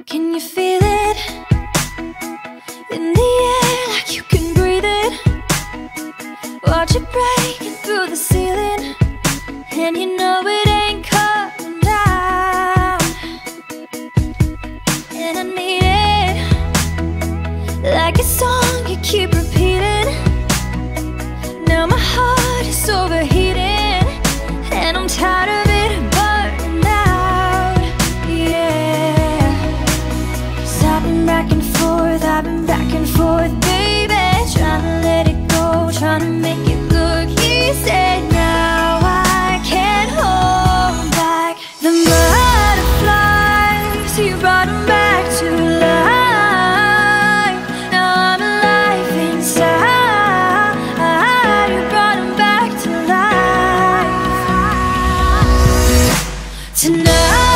Can you feel it in the air like you can breathe it? Watch it breaking through the ceiling, and you know it ain't coming down. And I need it like a song you keep repeating. Now my heart is overheating, and I'm tired of it burning out. Yeah, 'cause I've been back and forth, baby, trying to let it go, trying to make it look easy. Now I can't hold back the butterflies. You brought them back to life. Now I'm alive inside. You brought them back to life tonight.